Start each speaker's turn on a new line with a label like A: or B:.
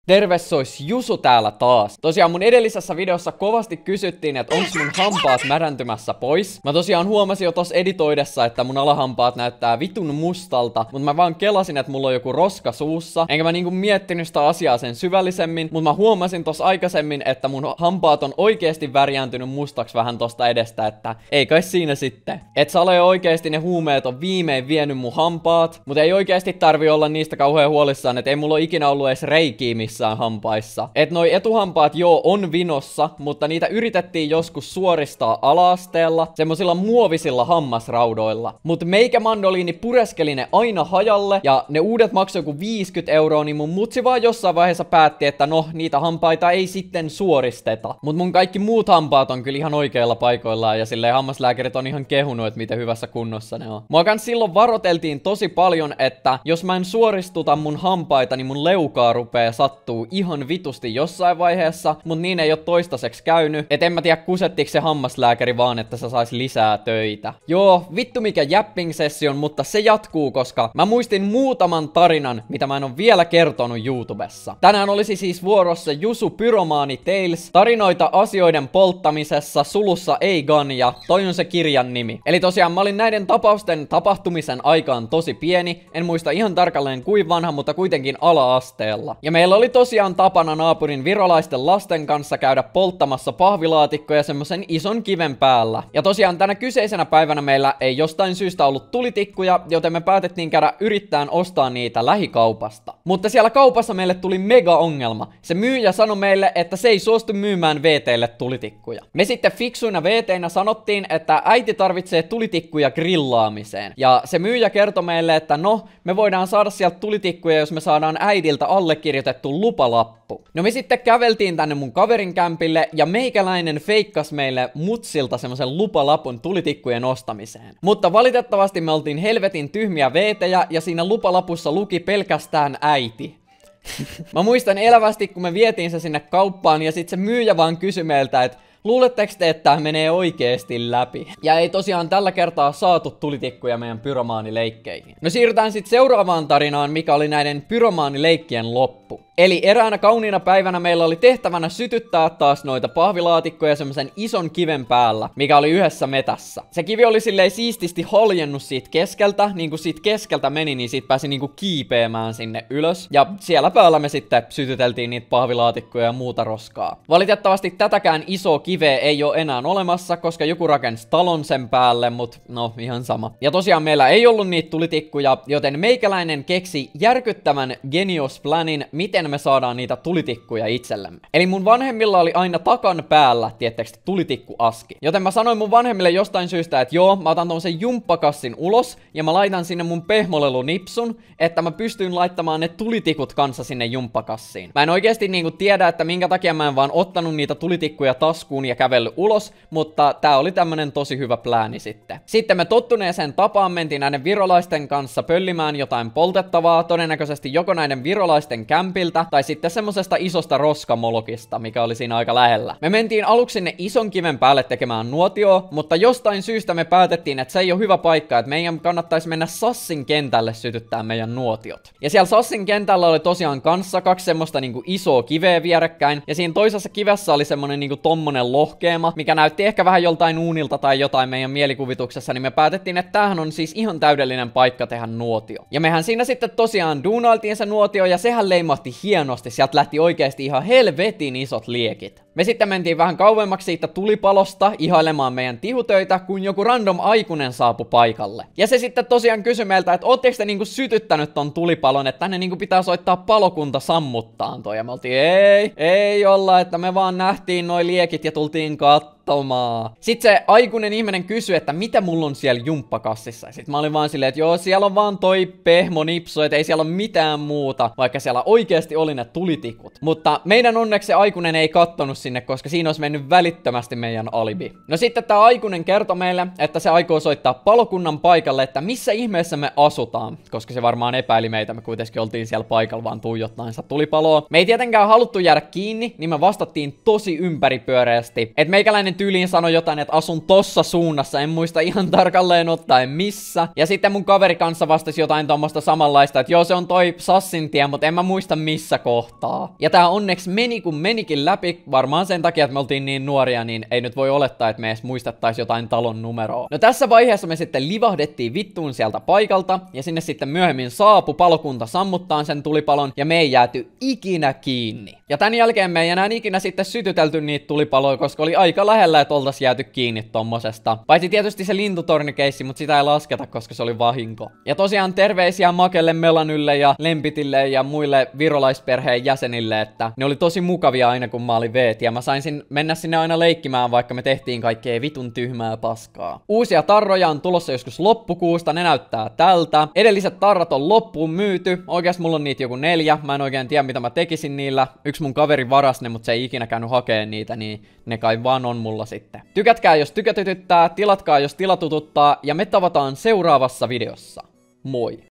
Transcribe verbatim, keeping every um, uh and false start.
A: Terve, sois Jusu täällä taas. Tosiaan mun edellisessä videossa kovasti kysyttiin, että onks mun hampaat märäntymässä pois. Mä tosiaan huomasin jo tossa editoidessa, että mun alahampaat näyttää vitun mustalta, mutta mä vaan kelasin, että mulla on joku roska suussa. Enkä mä niinku miettinyt sitä asiaa sen syvällisemmin, mutta mä huomasin tossa aikaisemmin, että mun hampaat on oikeesti värjääntynyt mustaksi vähän tosta edestä, että ei kai siinä sitten. Et sä ole oikeesti ne huumeet on viimein vienyt mun hampaat, mutta ei oikeesti tarvi olla niistä kauhean huolissaan, että ei mulla ole ikinä ollut edes reikiä missään hampaissa. Et noi etuhampaat joo on vinossa, mutta niitä yritettiin joskus suoristaa ala-asteella semmosilla muovisilla hammasraudoilla. Mut meikä mandoliini pureskeli ne aina hajalle ja ne uudet maksoi joku viisikymmentä euroa, niin mun mutsi vaan jossain vaiheessa päätti, että no niitä hampaita ei sitten suoristeta. Mut mun kaikki muut hampaat on kyllä ihan oikeilla paikoillaan ja silleen hammaslääkärit on ihan kehunut, että miten hyvässä kunnossa ne on. Mua kans silloin varoteltiin tosi paljon, että jos mä en suoristuta mun hampaita, niin mun leukaa rupee sattuu ihan vitusti jossain vaiheessa, mut niin ei oo toistaiseksi käynyt. Et en mä tiedä kusettiks se hammaslääkäri vaan, että se sais lisää töitä. Joo, vittu mikä japping-session, mutta se jatkuu, koska mä muistin muutaman tarinan, mitä mä en oo vielä kertonut YouTubessa. Tänään olisi siis vuorossa Jusu Pyromaani Tales, tarinoita asioiden polttamisessa, sulussa ei ganja, toi on se kirjan nimi. Eli tosiaan mä olin näiden tapausten tapahtumisen aikaan tosi pieni, en muista ihan tarkalleen kuin vanha, mutta kuitenkin ala-asteella. Ja meillä oli tosiaan tapana naapurin virolaisten lasten kanssa käydä polttamassa pahvilaatikkoja semmosen ison kiven päällä. Ja tosiaan tänä kyseisenä päivänä meillä ei jostain syystä ollut tulitikkuja, joten me päätettiin käydä yrittämään ostaa niitä lähikaupasta. Mutta siellä kaupassa meille tuli mega ongelma. Se myyjä sanoi meille, että se ei suostu myymään V T:lle tulitikkuja. Me sitten fiksuina V T:inä sanottiin, että äiti tarvitsee tulitikkuja grillaamiseen. Ja se myyjä kertoi meille, että no, me voidaan saada sieltä tulitikkuja, jos me saadaan äidiltä allekirjoitettu lupalappu. No me sitten käveltiin tänne mun kaverin kämpille ja meikäläinen feikkas meille mutsilta semmosen lupalapun tulitikkujen ostamiseen. Mutta valitettavasti me oltiin helvetin tyhmiä V T:jä ja siinä lupalapussa luki pelkästään äiti. Mä muistan elävästi, kun me vietiin se sinne kauppaan ja sit se myyjä vaan kysyi meiltä, että luuletteko te, että tää menee oikeesti läpi? Ja ei tosiaan tällä kertaa saatu tulitikkuja meidän pyromaanileikkeihin. No siirrytään sitten seuraavaan tarinaan, mikä oli näiden pyromaanileikkien loppu. Eli eräänä kauniina päivänä meillä oli tehtävänä sytyttää taas noita pahvilaatikkoja semmosen ison kiven päällä, mikä oli yhdessä metässä. Se kivi oli silleen siististi haljennut siitä keskeltä, niin kuin siitä keskeltä meni, niin siitä pääsi niinku kiipeämään sinne ylös. Ja siellä päällä me sitten sytyteltiin niitä pahvilaatikkoja ja muuta roskaa. Valitettavasti tätäkään isoa kiveä ei ole enää olemassa, koska joku rakensi talon sen päälle, mut no ihan sama. Ja tosiaan meillä ei ollut niitä tulitikkuja, joten meikäläinen keksi järkyttävän genius planin, miten me saadaan niitä tulitikkuja itsellemme. Eli mun vanhemmilla oli aina takan päällä, tiettekö, tulitikkuaski. Joten mä sanoin mun vanhemmille jostain syystä, että joo, mä otan tommosen jumppakassin ulos ja mä laitan sinne mun pehmolelunipsun, että mä pystyn laittamaan ne tulitikut kanssa sinne jumppakassiin. Mä en oikeesti niinku tiedä, että minkä takia mä en vaan ottanut niitä tulitikkuja taskuun ja kävellyt ulos, mutta tää oli tämmönen tosi hyvä plääni sitten. Sitten me tottuneeseen tapaan mentiin näiden virolaisten kanssa pöllimään jotain poltettavaa, todennäköisesti joko näiden virolaisten kämpiltä tai sitten semmosesta isosta roskamolokista, mikä oli siinä aika lähellä. Me mentiin aluksi sinne ison kiven päälle tekemään nuotioa, mutta jostain syystä me päätettiin, että se ei ole hyvä paikka, että meidän kannattaisi mennä Sassin kentälle sytyttää meidän nuotiot. Ja siellä Sassin kentällä oli tosiaan kanssa kaksi semmoista niinku isoa kiveä vierekkäin, ja siinä toisessa kivessä oli semmonen niinku tommonen lohkeema, mikä näytti ehkä vähän joltain uunilta tai jotain meidän mielikuvituksessa, niin me päätettiin, että tämähän on siis ihan täydellinen paikka tehdä nuotio. Ja mehän siinä sitten tosiaan duunailtiin se nuotio, ja sehän leimahti hienosti, sieltä lähti oikeesti ihan helvetin isot liekit. Me sitten mentiin vähän kauemmaksi siitä tulipalosta ihailemaan meidän tihutöitä, kun joku random aikuinen saapui paikalle. Ja se sitten tosiaan kysyi meiltä, että ootteko te niinku sytyttänyt ton tulipalon, että tänne niinku pitää soittaa palokunta sammuttaan toi. Ja me oltiin, ei, ei olla, että me vaan nähtiin noi liekit ja tultiin katsomaan. Sitten se aikuinen ihminen kysyi, että mitä mulla on siellä jumppakassissa. Sitten mä olin vaan silleen, että joo, siellä on vaan toi pehmonipsu, että ei siellä ole mitään muuta, vaikka siellä oikeasti oli ne tulitikut. Mutta meidän onneksi se aikuinen ei kattonut sinne, koska siinä olisi mennyt välittömästi meidän alibi. No sitten tää aikuinen kertoi meille, että se aikoo soittaa palokunnan paikalle, että missä ihmeessä me asutaan, koska se varmaan epäili meitä, me kuitenkin oltiin siellä paikalla vaan tuijottaen sitä tulipaloa. Me ei tietenkään haluttu jäädä kiinni, niin me vastattiin tosi ympäripyöreästi, että meikäläinen tyyliin sanoi jotain, että asun tossa suunnassa, en muista ihan tarkalleen ottaen missä. Ja sitten mun kaveri kanssa vastasi jotain tommosta samanlaista, että joo se on toi Sassin tie, mutta en mä muista missä kohtaa. Ja tää onneksi meni kun menikin läpi, varmaan sen takia, että me oltiin niin nuoria, niin ei nyt voi olettaa, että me edes muistettais jotain talon numeroa. No tässä vaiheessa me sitten livahdettiin vittuun sieltä paikalta, ja sinne sitten myöhemmin saapu palokunta sammuttaan sen tulipalon, ja me ei jääty ikinä kiinni. Ja tän jälkeen me ei enää ikinä sitten sytytelty niitä tulipaloja, koska oli aika lähellä, että oltais jääty kiinni tommosesta. Paitsi tietysti se lintutornikeissi, mutta sitä ei lasketa, koska se oli vahinko. Ja tosiaan terveisiä Makelle, Melanylle ja Lempitille ja muille virolaisperheen jäsenille, että ne oli tosi mukavia aina kun mä olin veet, ja mä sain sin mennä sinne aina leikkimään, vaikka me tehtiin kaikkea vitun tyhmää paskaa. Uusia tarroja on tulossa joskus loppukuusta, ne näyttää tältä. Edelliset tarrat on loppuun myyty, oikeas mulla on niitä joku neljä, mä en oikein tiedä mitä mä tekisin niillä. Yksi mun kaveri varas ne, mutta se ei ikinä käynyt hakeen niitä, niin ne kai vaan on mulla sitten. Tykätkää jos tykätytyttää, tilatkaa jos tilatututtaa, ja me tavataan seuraavassa videossa. Moi!